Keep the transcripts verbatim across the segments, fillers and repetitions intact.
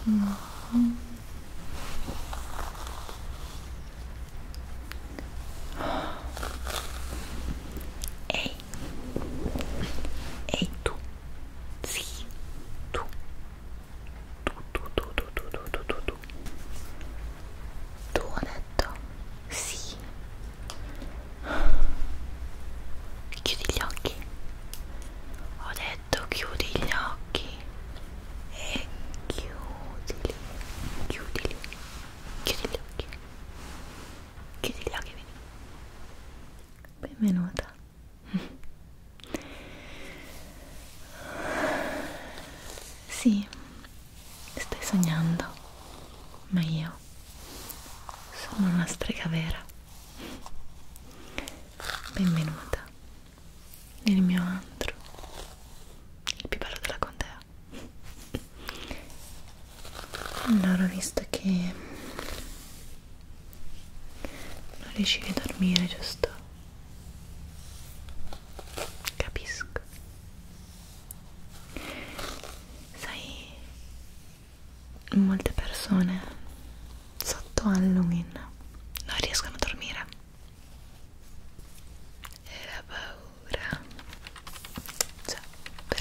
Mm-hmm. Ehi, ehi tu, sì, tu, tu, tu, tu, tu, tu, tu, tu, tu, tu, tu, ho detto, sì, chiudi gli occhi, ho detto chiudi gli occhi e chiudili, chiudili, chiudi gli occhi, chiudi gli occhi, vedi, benvenuta. Sì, stai sognando, ma io sono una strega vera. Benvenuta nel mio antro, il più bello della contea. Allora, visto che non riuscivi a dormire, giusto? Capisco. Sai, molte persone sotto Halloween non riescono a dormire. E la paura, cioè, però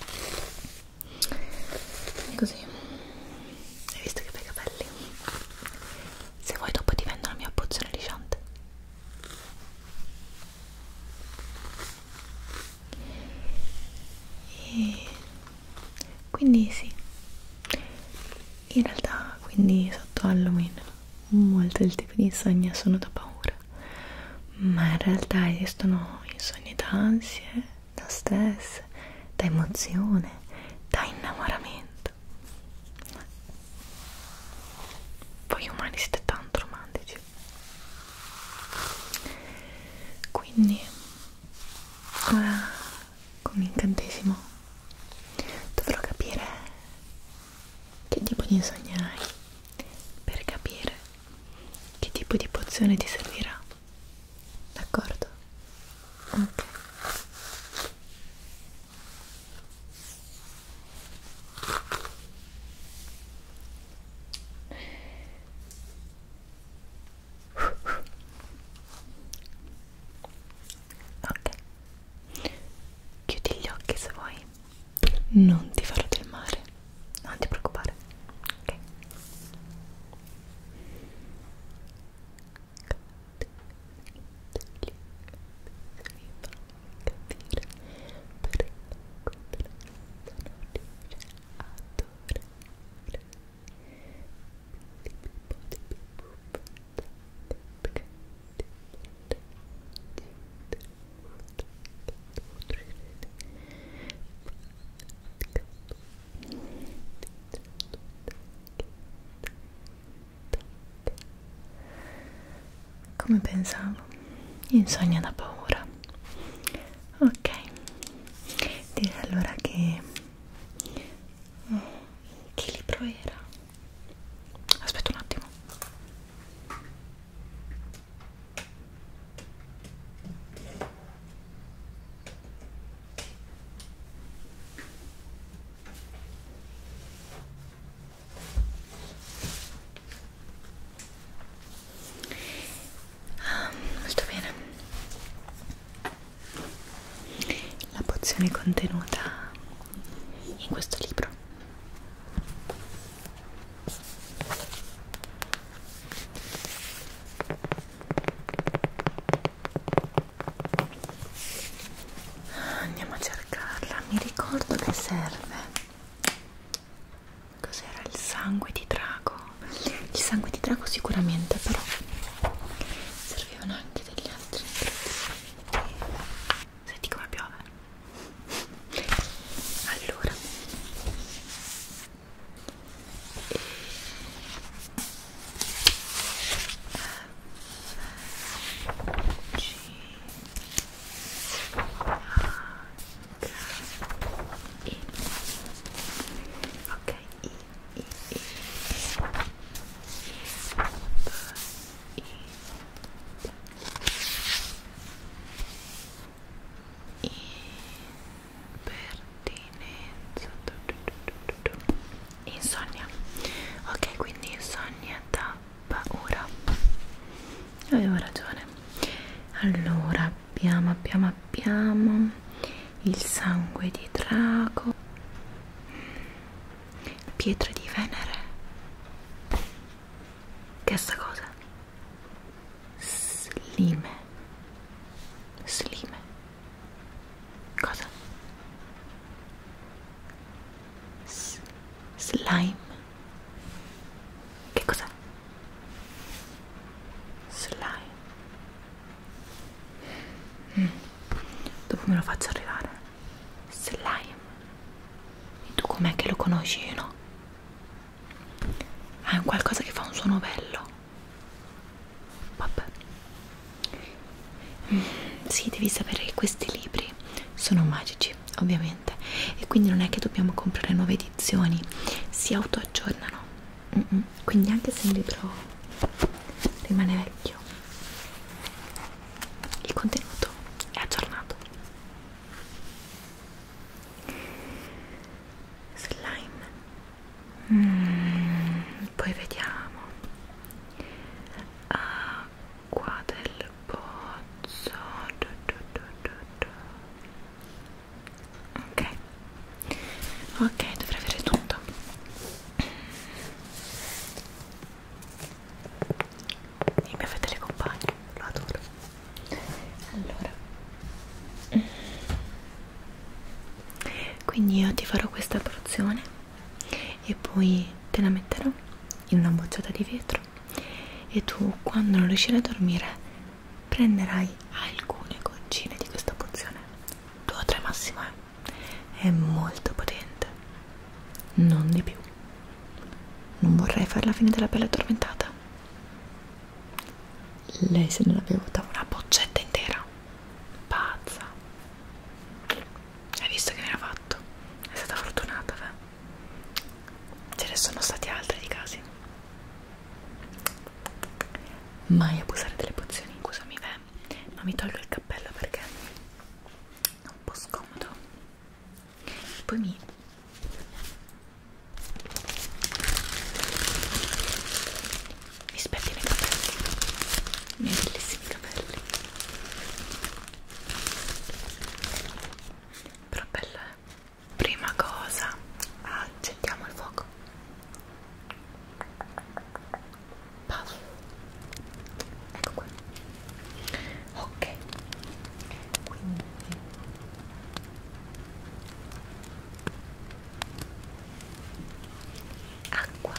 è così. Hai visto che bei capelli? Se vuoi dopo ti vendo la mia pozione lisciante. E quindi sì, in realtà quindi sotto Halloween molti del tipo di insonnia sono da paura, ma in realtà esistono insonni da ansie, da stress, da emozione, da innamoramento. Voi umani siete tanto romantici. Quindi ora con l'incantesimo dovrò capire che tipo di insonnia hai per capire che tipo di pozione ti servirà, d'accordo? Ok. Ok, chiudi gli occhi se vuoi, non ti farò del male, non ti preoccupare, ok? Come pensavo, insonnia da paura. Ok, direi allora che oh, che libro era? Aspetta un attimo. Ah, molto bene. La pozione contenuta in questo libro andiamo a cercarla. Mi ricordo che serve, cos'era, il sangue di drago. Il sangue di drago sicuramente, però servivano anche degli altri ingredienti. Senti come piove. Allora e... G E. Ok, I, I, I, B, I, impertinenza, insonnia. quindi sogni da paura. Avevo ragione. Allora abbiamo abbiamo abbiamo il sangue di drago, pietra di Venere. Che è sta cosa? Slime. Slime. Cosa? S slime. Che cos'è? Slime. Mm. Dopo me lo faccio arrivare. Slime. E tu com'è che lo conosci, no? Ah, è un qualcosa che fa un suono bello. Vabbè. Mm. Sì, devi sapere che questi libri sono magici, ovviamente, e quindi non è che dobbiamo comprare nuove edizioni, si autoaggiornano. Mm-mm. Quindi anche se il libro rimane vecchio, il contenuto è aggiornato. Slime. Mm, poi vediamo. Acqua del pozzo. Du, du, du, du, du. Ok, ok, dovrei avere tutto. Il mio fedele compagno, lo adoro. Allora, quindi io ti farò questa porzione e poi te la metterò in una boccetta di vetro e tu, quando non riuscirai a dormire, prenderai alcune goccine di questa pozione, due o tre massimo, eh. È molto potente, non di più. Non vorrei fare la fine della pelle addormentata. Lei se ne l'ha bevuta una boccetta intera. Pazza. Hai visto che mi ha fatto? È stata fortunata, beh. Ce ne sono stati altri di casi. Mai abusare delle pozioni. Scusami, beh, ma mi tolgo il cappello perché è un po' scomodo. Poi mi mi spettino i capelli, i miei bellissimi capelli. Però bello, eh? Prima cosa, accendiamo il fuoco. Puff. Ecco qua. Ok, quindi acqua.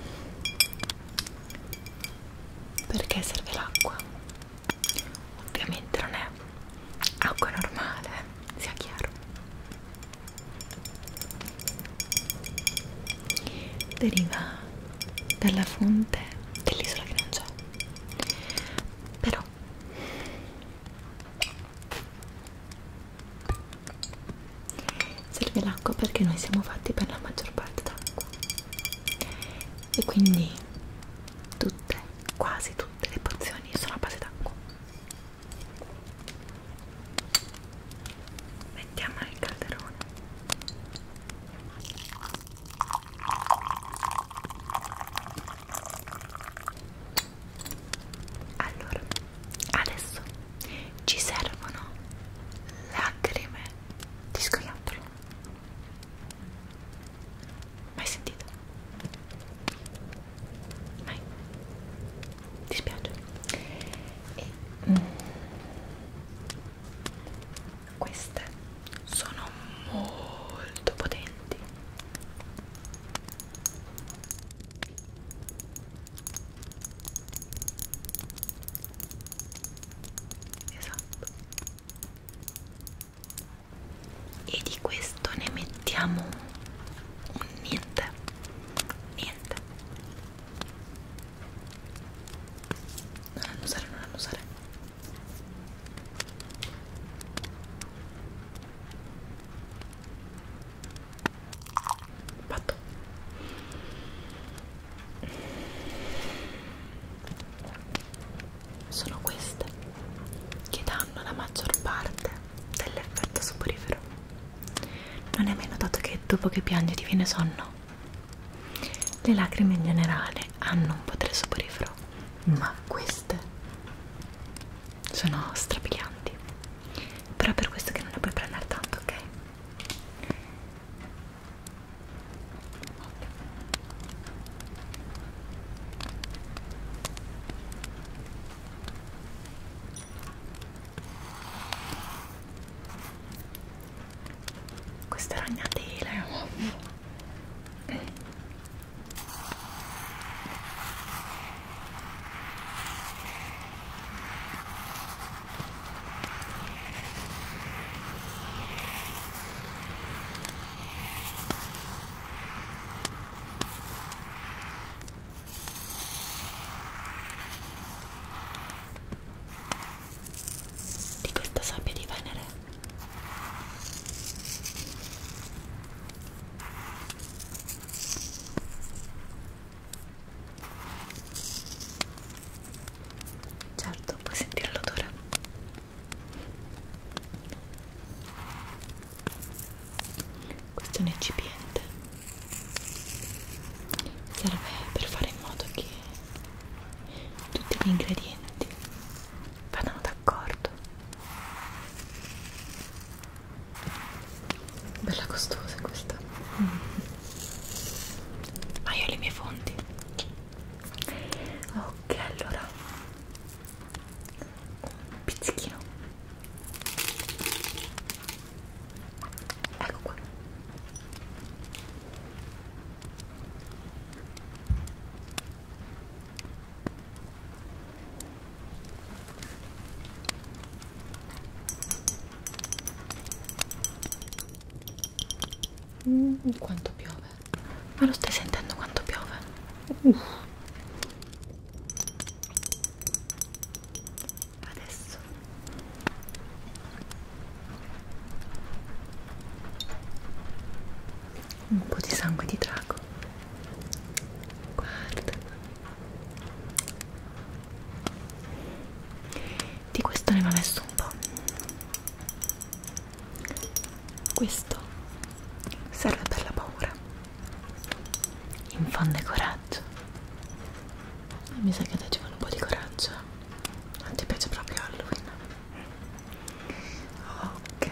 Perché serve l'acqua? Ovviamente non è acqua normale, sia chiaro. Deriva dalla fonte dell'isola che non c'è. Però serve l'acqua perché noi siamo fatti per la maggior parte d'acqua. E quindi tutte, quasi tutte le pozioni sono a base d'acqua. Mettiamo nel calderone. Allora, adesso ci servono lacrime di scoiattolo. Mai sentito? Mai? Ti spiace? E, mm, queste sono molto potenti. Esatto. E di questo ne mettiamo un niente, niente. Non annusare, non annusare. Fatto. Sono queste che danno la maggior parte dell'effetto soporifero. Non hai mai notato che dopo che piangi ti viene sonno? Le lacrime in generale hanno un potere soporifero, ma queste sono strabilianti. Però è per questo che non ne puoi prendere tanto, ok? Queste ragnatele, oh. Di questa sabbia di Venere. Certo, puoi sentire l'odore. Questo è un eccipiente. Serve per fare in modo che tutti gli ingredienti vadano d'accordo. Bella costosa questa. Mm. Ma io ho le mie fonti. Ok, allora un pizzichino. Ecco qua. Mm, quanto piove? Ma lo stai sentendo quanto piove? Uff. Adesso un po' di sangue di drago. Guarda. Di questo ne va messo un po'. Questo serve per la paura. Infonde coraggio. E mi sa che a te ci vuole un po' di coraggio. Non ti piace proprio Halloween? Ok.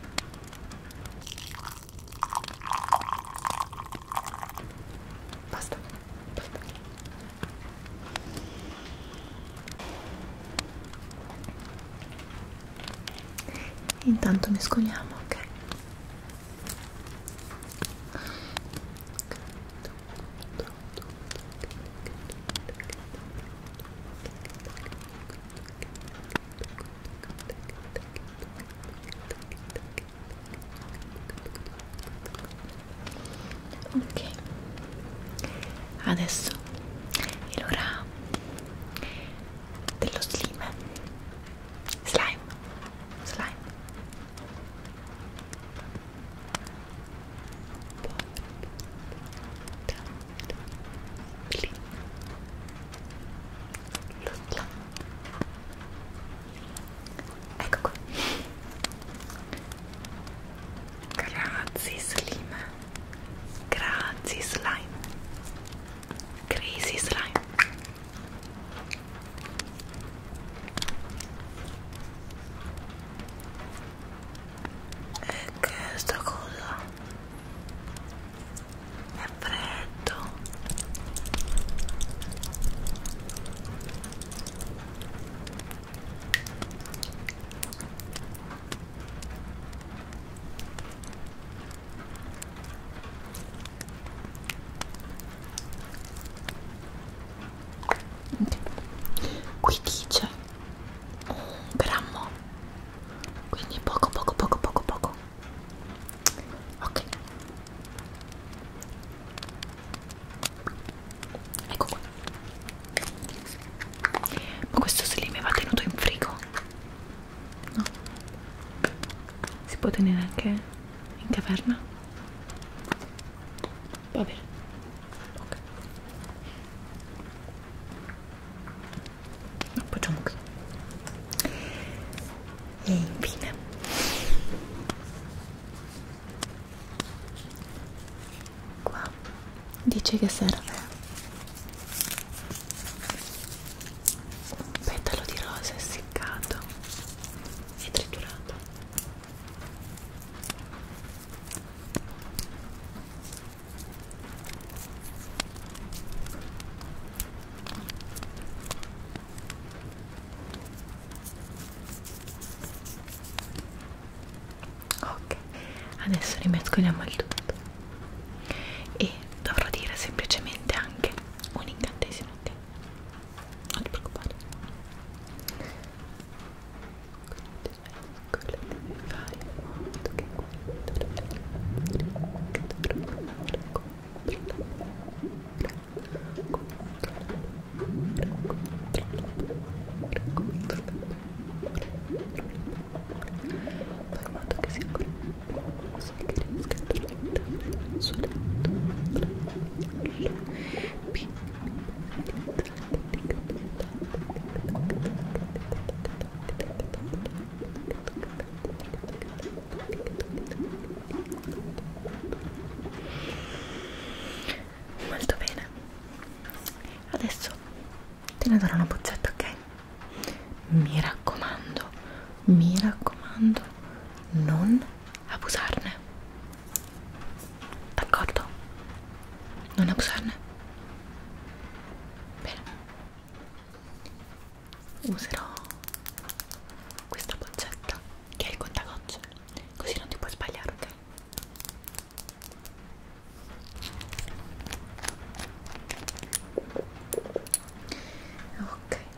Basta. Basta. Intanto mescoliamo, ok? Ok, adesso è l'ora dello slime. Slime, slime. Lì. Lo slime. Ecco qua. Grazie slime. Grazie slime. Crazy slime. E che è sta cosa? È freddo. Qui dice un grammo, quindi poco poco poco poco poco. Ok, ecco qua. Ma questo slime va tenuto in frigo? No, si può tenere anche in caverna? Va bene. Ok, lo appoggiamo qui. E infine qua dice che serve un petalo di rosa essiccato e triturato. Ok, adesso rimescoliamo il tutto e dovrò dire semplicemente anche un incantesimo, ok? Non ti preoccupare. Fai in modo che fai in modo che sia così che riesca a dormire sul letto. Molto bene, adesso te ne darò una boccetta, ok? Mi raccomando, mi raccomando, non abusarne, d'accordo? Non abusarne. Bene, userò questa boccetta che è il contagocce, così non ti puoi sbagliare, ok? Ok.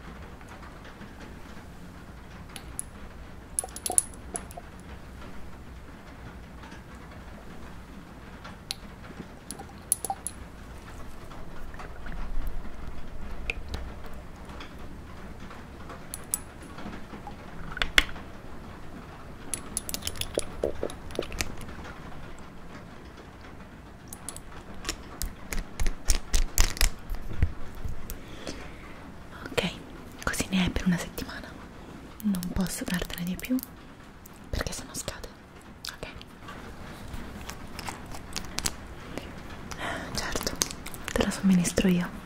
Ok, così ne hai per una settimana. Non posso dartene di più perché sennò scade, ok? Certo, te la somministro io.